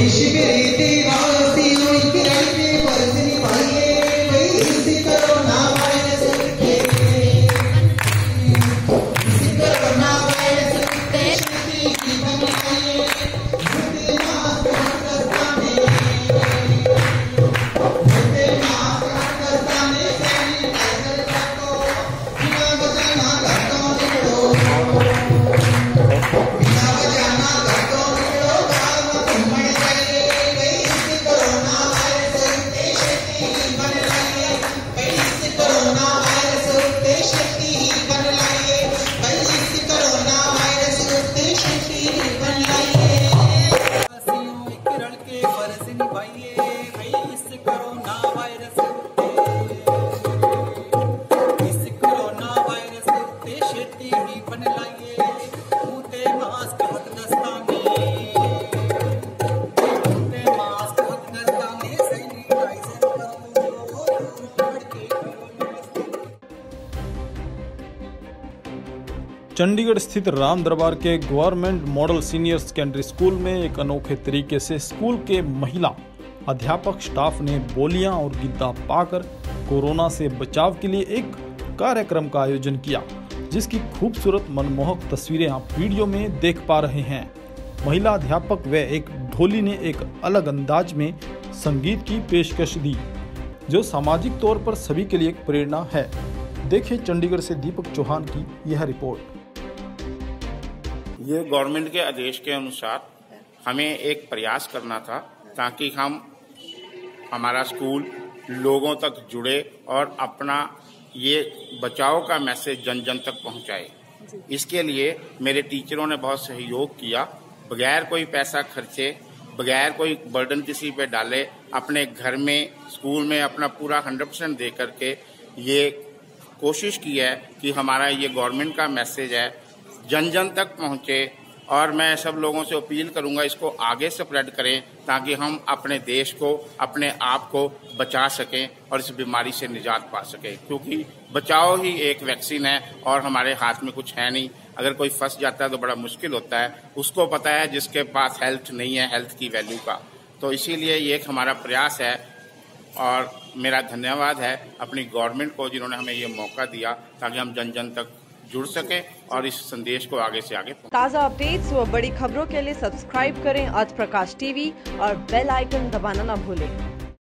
चंडीगढ़ स्थित राम दरबार के government model senior secondary school में एक अनोखे तरीके से स्कूल के महिला अध्यापक स्टाफ ने बोलियां और गिद्दा पाकर कोरोना से बचाव के लिए एक कार्यक्रम का आयोजन किया, जिसकी खूबसूरत मनमोहक तस्वीरें आप वीडियो में देख पा रहे हैं। महिला अध्यापक व एक ढोली ने एक अलग अंदाज में संगीत की पेशकश दी, जो सामाजिक तौर पर सभी के लिए एक प्रेरणा है। देखिए चंडीगढ़ से दीपक चौहान की यह रिपोर्ट। ये गवर्नमेंट के आदेश के अनुसार हमें एक प्रयास करना था ताकि हमारा स्कूल लोगों तक जुड़े और अपना ये बचाव का मैसेज जन जन तक पहुंचाए। इसके लिए मेरे टीचरों ने बहुत सहयोग किया, बगैर कोई पैसा खर्चे, बगैर कोई बर्डन किसी पे डाले, अपने घर में स्कूल में अपना पूरा 100% दे करके ये कोशिश की है कि हमारा ये गवर्नमेंट का मैसेज है जन जन तक पहुंचे। और मैं सब लोगों से अपील करूंगा इसको आगे स्प्रेड करें ताकि हम अपने देश को, अपने आप को बचा सकें और इस बीमारी से निजात पा सकें, क्योंकि बचाव ही एक वैक्सीन है और हमारे हाथ में कुछ है नहीं। अगर कोई फंस जाता है तो बड़ा मुश्किल होता है, उसको पता है जिसके पास हेल्थ नहीं है, हेल्थ की वैल्यू का। तो इसीलिए ये एक हमारा प्रयास है और मेरा धन्यवाद है अपनी गवर्नमेंट को जिन्होंने हमें ये मौका दिया ताकि हम जन जन तक जुड़ सके और इस संदेश को आगे से आगे। ताज़ा अपडेट्स व बड़ी खबरों के लिए सब्सक्राइब करें आज प्रकाश टीवी और बेल आइकन दबाना न भूलें।